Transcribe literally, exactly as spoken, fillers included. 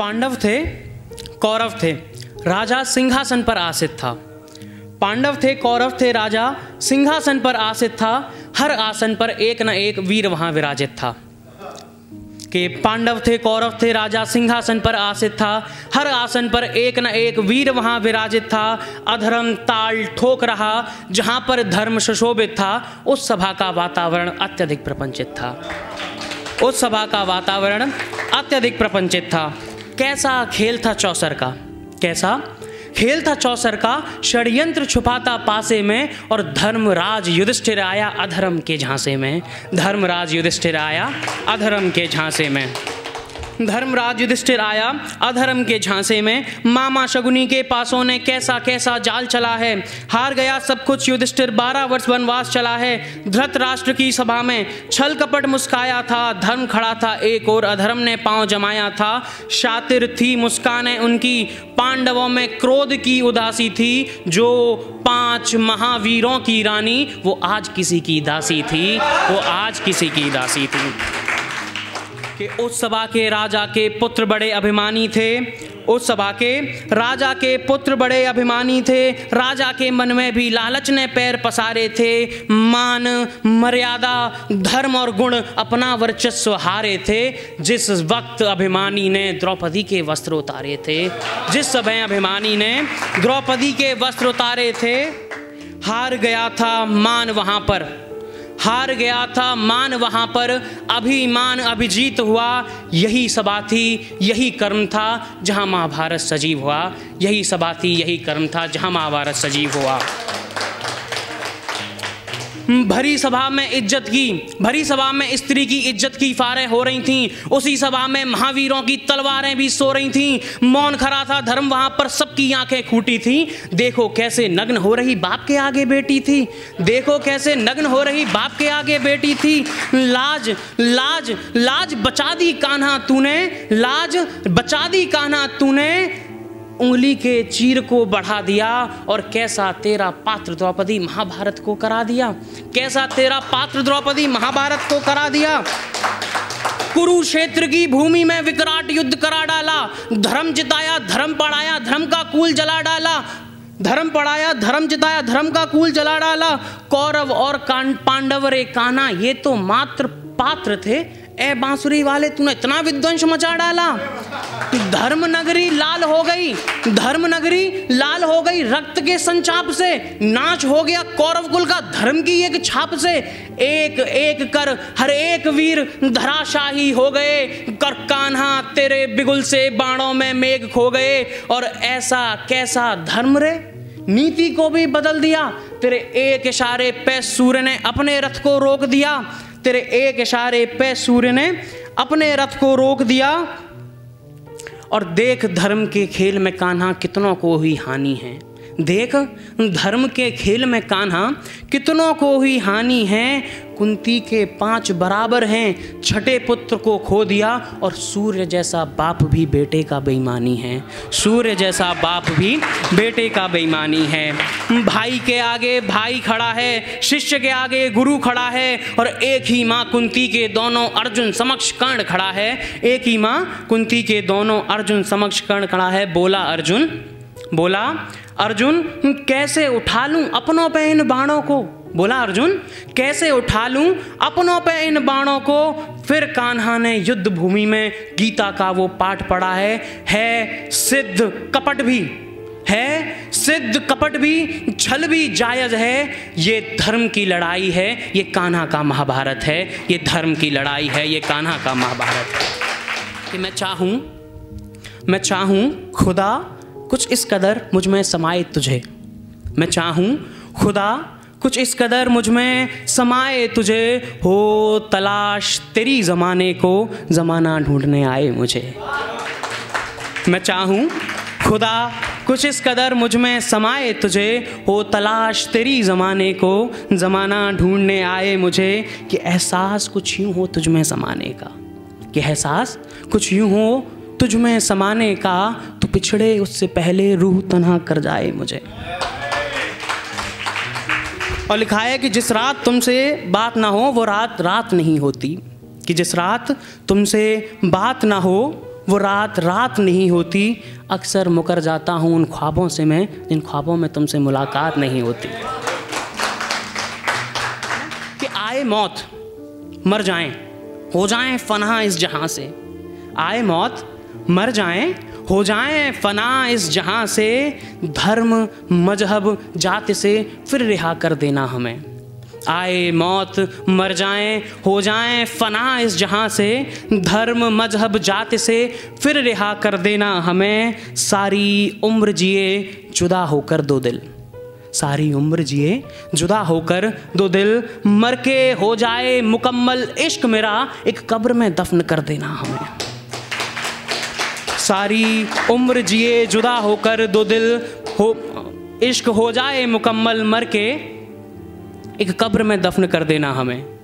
पांडव थे, कौरव थे, राजा सिंहासन पर आसीत था। पांडव थे, कौरव थे, राजा सिंहासन पर आसीत था। हर आसन पर एक न एक वीर वहां विराजित था। कि पांडव थे, कौरव थे, राजा सिंहासन पर आसीत था। हर आसन पर एक न एक वीर वहां विराजित था। अधर्म ताल ठोक रहा जहां पर धर्म सुशोभित था। उस सभा का वातावरण अत्यधिक प्रपंचित था। उस सभा का वातावरण अत्यधिक प्रपंचित था। कैसा खेल था चौसर का, कैसा खेल था चौसर का। षड्यंत्र छुपाता पासे में और धर्मराज युधिष्ठिर आया अधर्म के झांसे में। धर्मराज युधिष्ठिर आया अधर्म के झांसे में। धर्मराज युधिष्ठिर आया अधर्म के झांसे में। मामा शकुनी के पासों ने कैसा कैसा जाल चला है। हार गया सब कुछ युधिष्ठिर, बारह वर्ष वनवास चला है। धृतराष्ट्र की सभा में छल कपट मुस्काया था। धर्म खड़ा था एक और अधर्म ने पांव जमाया था। शातिर थी मुस्कानें उनकी, पांडवों में क्रोध की उदासी थी। जो पांच महावीरों की रानी वो आज किसी की दासी थी। वो आज किसी की दासी थी। कि उस सभा के राजा के पुत्र बड़े अभिमानी थे। उस सभा के राजा के पुत्र बड़े अभिमानी थे। राजा के मन में भी लालच ने पैर पसारे थे। मान मर्यादा धर्म और गुण अपना वर्चस्व हारे थे। जिस वक्त अभिमानी ने द्रौपदी के वस्त्र उतारे थे, जिस समय अभिमानी ने द्रौपदी के वस्त्र उतारे थे, हार गया था मान वहां पर, हार गया था मान वहां पर। अभिमान अभिजीत हुआ। यही सभा थी, यही कर्म था जहां महाभारत सजीव हुआ। यही सभा थी, यही कर्म था जहां महाभारत सजीव हुआ। भरी सभा में इज्जत की, भरी सभा में स्त्री की इज्जत की फारें हो रही थीं। उसी सभा में महावीरों की तलवारें भी सो रही थीं। मौन खड़ा था धर्म वहां पर, सबकी आंखें खूटी थीं। देखो कैसे नग्न हो रही बाप के आगे बेटी थी। देखो कैसे नग्न हो रही बाप के आगे बेटी थी। लाज लाज लाज बचा दी कान्हा तूने, लाज बचा दी कान्हा तूने। उंगली के चीर को बढ़ा दिया और कैसा तेरा पात्र द्रौपदी महाभारत को करा दिया। कैसा तेरा पात्र द्रौपदी महाभारत को करा दिया। कुरुक्षेत्र की भूमि में विकराट युद्ध करा डाला। धर्म जिताया, धर्म पढ़ाया, धर्म का कूल जला डाला। धर्म पढ़ाया, धर्म जिताया, धर्म का कूल जला डाला। कौरव और पांडव रे कान्हा ये तो मात्र पात्र थे। ए बांसुरी वाले तूने इतना विध्वंस मचा डाला। धर्म नगरी लाल हो गई, धर्म नगरी लाल हो गई रक्त के संचाप से। नाच हो गया कौरव कुल का धर्म की एक छाप से। एक एक कर हर एक वीर धराशाही हो गए। कर कान्हा तेरे बिगुल से बाणों में मेघ खो गए। और ऐसा कैसा धर्म रे, नीति को भी बदल दिया। तेरे एक इशारे पे सूर्य ने अपने रथ को रोक दिया। तेरे एक इशारे पे सूर्य ने अपने रथ को रोक दिया। और देख धर्म के खेल में कान्हा कितनों को ही हानि है। देख धर्म के खेल में कान्हा कितनों को ही हानि है। कुंती के पांच बराबर हैं, छठे पुत्र को खो दिया। और सूर्य जैसा बाप भी बेटे का बेईमानी है। सूर्य जैसा बाप भी बेटे का बेईमानी है। भाई के आगे भाई खड़ा है, शिष्य के आगे गुरु खड़ा है। और एक ही माँ कुंती के दोनों अर्जुन समक्ष कर्ण खड़ा है। एक ही माँ कुंती के दोनों अर्जुन समक्ष कर्ण खड़ा है। बोला अर्जुन, बोला अर्जुन कैसे उठा लूं अपनों पे इन बाणों को। बोला अर्जुन कैसे उठा लूं अपनों पे इन बाणों को। फिर कान्हा ने युद्ध भूमि में गीता का वो पाठ पढ़ा है। है सिद्ध कपट भी, है सिद्ध कपट भी, छल भी जायज है। ये धर्म की लड़ाई है, ये कान्हा का महाभारत है। ये धर्म की लड़ाई है, ये कान्हा का महाभारत है। कि मैं चाहूं, मैं चाहूं खुदा कुछ इस कदर मुझ में समाए तुझे। मैं चाहूं खुदा कुछ इस कदर मुझ में समाए तुझे। हो तलाश तेरी ज़माने को, ज़माना ढूंढने आए मुझे। मैं चाहूं खुदा कुछ इस कदर मुझ में समाए तुझे। हो तलाश तेरी ज़माने को, ज़माना ढूंढने आए मुझे। कि एहसास कुछ यूँ हो तुझ में समाने का, कि एहसास कुछ यूँ हो तुझ में समाने का। तो पिछड़े उससे पहले रूह तन्हा कर जाए मुझे। और लिखा है कि जिस रात तुमसे बात ना हो वो रात रात नहीं होती। कि जिस रात तुमसे बात ना हो वो रात रात नहीं होती, अक्सर मुकर जाता हूँ उन ख्वाबों से मैं जिन ख्वाबों में तुमसे मुलाकात नहीं होती। कि आए मौत मर जाएं, हो जाएं फना इस जहां से, आए मौत मर जाएं, हो जाएं फना इस जहां से, धर्म मजहब जाति से फिर रिहा कर देना हमें। आए मौत मर जाएं, हो जाएं फना इस जहां से, धर्म मजहब जाति से फिर रिहा कर देना हमें। सारी उम्र जिए जुदा होकर दो दिल, सारी उम्र जिए जुदा होकर दो दिल, मर के हो जाए मुकम्मल इश्क मेरा, एक कब्र में दफन कर देना हमें। सारी उम्र जिए जुदा होकर दो दिल, हो इश्क हो जाए मुकम्मल, मर के एक कब्र में दफन कर देना हमें।